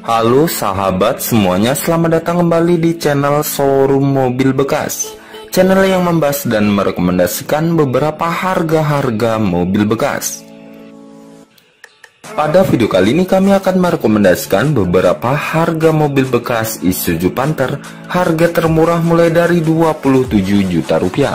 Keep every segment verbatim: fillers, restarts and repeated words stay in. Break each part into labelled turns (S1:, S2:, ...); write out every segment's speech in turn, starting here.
S1: Halo sahabat semuanya, selamat datang kembali di channel Showroom Mobil Bekas, channel yang membahas dan merekomendasikan beberapa harga-harga mobil bekas. Pada video kali ini kami akan merekomendasikan beberapa harga mobil bekas Isuzu Panther, harga termurah mulai dari dua puluh tujuh juta rupiah.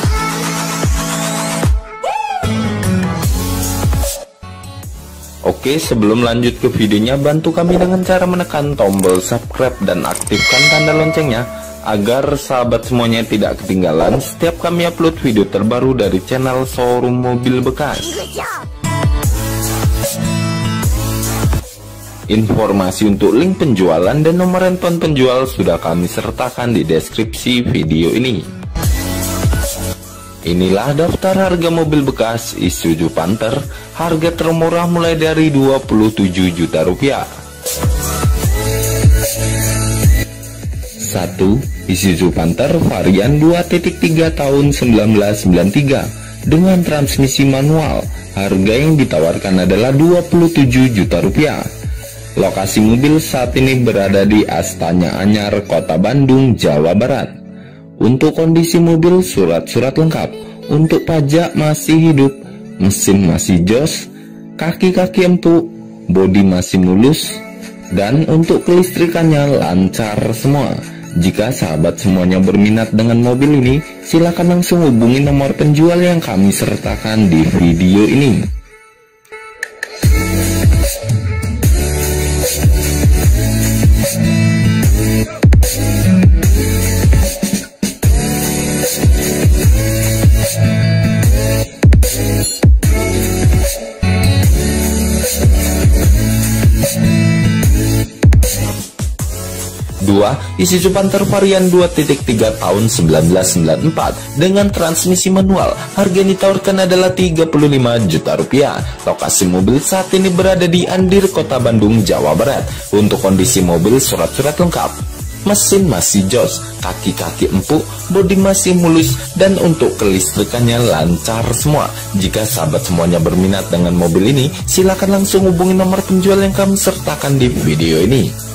S1: Oke, sebelum lanjut ke videonya, bantu kami dengan cara menekan tombol subscribe dan aktifkan tanda loncengnya, agar sahabat semuanya tidak ketinggalan setiap kami upload video terbaru dari channel Showroom Mobil Bekas. Informasi untuk link penjualan dan nomor handphone penjual sudah kami sertakan di deskripsi video ini. Inilah daftar harga mobil bekas Isuzu Panther, harga termurah mulai dari dua puluh tujuh juta rupiah. satu. Isuzu Panther varian dua titik tiga tahun seribu sembilan ratus sembilan puluh tiga dengan transmisi manual. Harga yang ditawarkan adalah dua puluh tujuh juta rupiah. Lokasi mobil saat ini berada di Astana Anyar, Kota Bandung, Jawa Barat. Untuk kondisi mobil, surat-surat lengkap. Untuk pajak masih hidup, mesin masih jos, kaki-kaki empuk, bodi masih mulus, dan untuk kelistrikannya lancar semua. Jika sahabat semuanya berminat dengan mobil ini, silakan langsung hubungi nomor penjual yang kami sertakan di video ini. dua. Isuzu Panther varian dua titik tiga tahun seribu sembilan ratus sembilan puluh empat dengan transmisi manual. Harga yang ditawarkan adalah tiga puluh lima juta rupiah. Lokasi mobil saat ini berada di Andir, Kota Bandung, Jawa Barat. Untuk kondisi mobil, surat-surat lengkap. Mesin masih jos, kaki-kaki empuk, bodi masih mulus, dan untuk kelistrikannya lancar semua. Jika sahabat semuanya berminat dengan mobil ini, silakan langsung hubungi nomor penjual yang kami sertakan di video ini.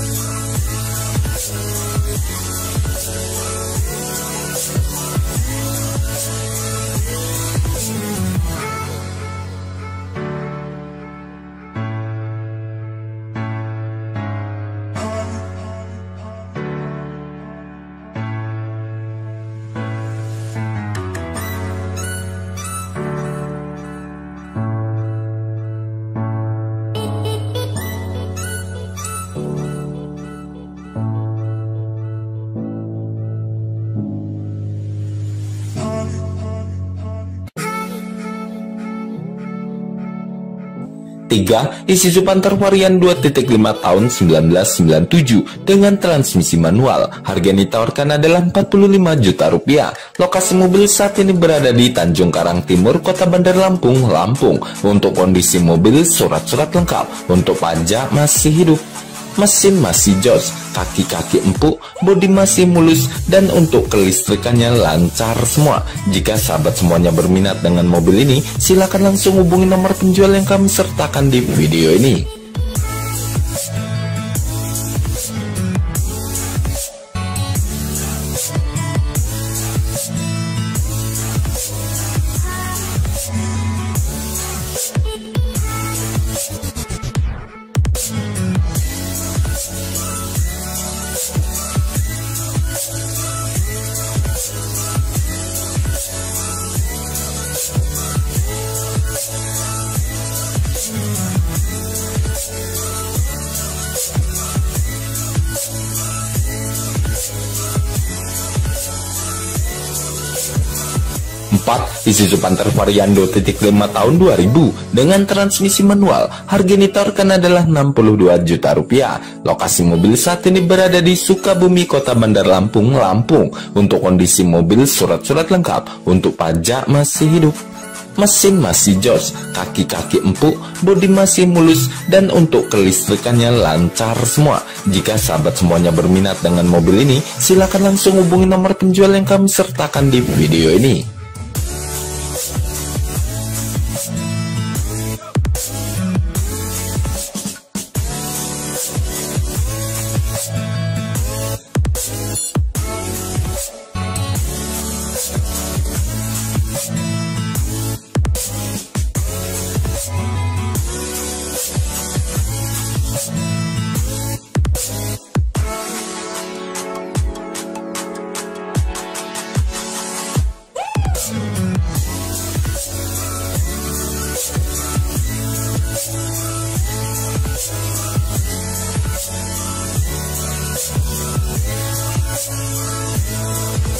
S1: tiga. Isuzu Panther varian dua titik lima tahun seribu sembilan ratus sembilan puluh tujuh dengan transmisi manual. Harga yang ditawarkan adalah empat puluh lima juta rupiah. Lokasi mobil saat ini berada di Tanjung Karang Timur, Kota Bandar Lampung, Lampung. Untuk kondisi mobil, surat-surat lengkap. Untuk pajak masih hidup. Mesin masih jos, kaki-kaki empuk, bodi masih mulus, dan untuk kelistrikannya lancar semua. Jika sahabat semuanya berminat dengan mobil ini, silakan langsung hubungi nomor penjual yang kami sertakan di video ini. empat. Isuzu Panther varian dua titik lima tahun dua ribu dengan transmisi manual. Harga yang ditawarkan adalah enam puluh dua juta rupiah. Lokasi mobil saat ini berada di Sukabumi, Kota Bandar Lampung, Lampung. Untuk kondisi mobil, surat-surat lengkap. Untuk pajak masih hidup. Mesin masih jos, kaki-kaki empuk, bodi masih mulus, dan untuk kelistrikannya lancar semua. Jika sahabat semuanya berminat dengan mobil ini, silakan langsung hubungi nomor penjual yang kami sertakan di video ini.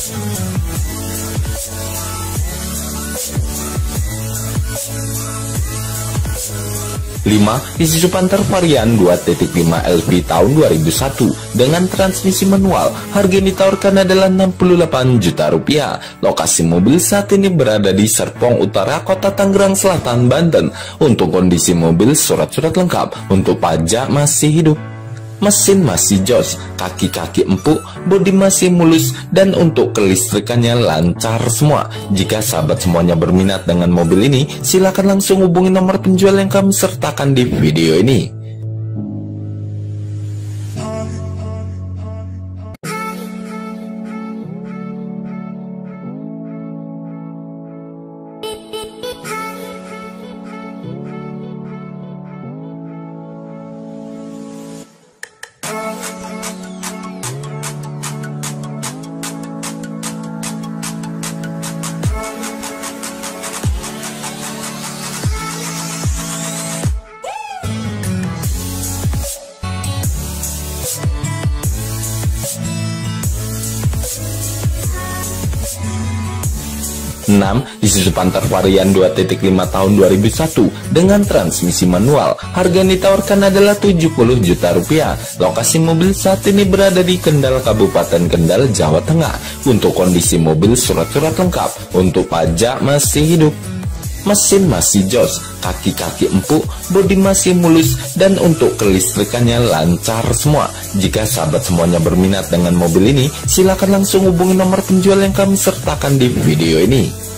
S1: lima. Isuzu Panther varian dua titik lima L V tahun dua ribu satu dengan transmisi manual. Harga yang ditawarkan adalah enam puluh delapan juta rupiah. Lokasi mobil saat ini berada di Serpong Utara, Kota Tangerang Selatan, Banten. Untuk kondisi mobil, surat-surat lengkap. Untuk pajak masih hidup. Mesin masih jos, kaki-kaki empuk, bodi masih mulus, dan untuk kelistrikannya lancar semua. Jika sahabat semuanya berminat dengan mobil ini, silakan langsung hubungi nomor penjual yang kami sertakan di video ini. enam. Isuzu Panther varian dua titik lima tahun dua ribu satu dengan transmisi manual. Harga yang ditawarkan adalah tujuh puluh juta rupiah. Lokasi mobil saat ini berada di Kendal, Kabupaten Kendal, Jawa Tengah. Untuk kondisi mobil, surat-surat lengkap. Untuk pajak masih hidup. Mesin masih jos, kaki-kaki empuk, bodi masih mulus, dan untuk kelistrikannya lancar semua. Jika sahabat semuanya berminat dengan mobil ini, silakan langsung hubungi nomor penjual yang kami sertakan di video ini.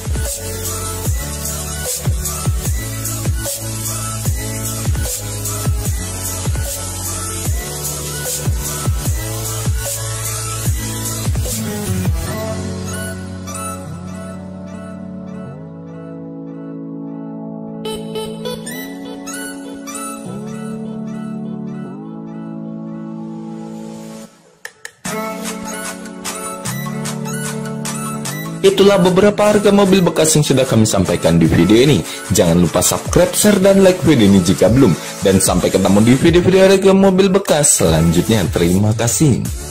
S1: Itulah beberapa harga mobil bekas yang sudah kami sampaikan di video ini. Jangan lupa subscribe, share, dan like video ini jika belum. Dan sampai ketemu di video-video harga mobil bekas selanjutnya. Terima kasih.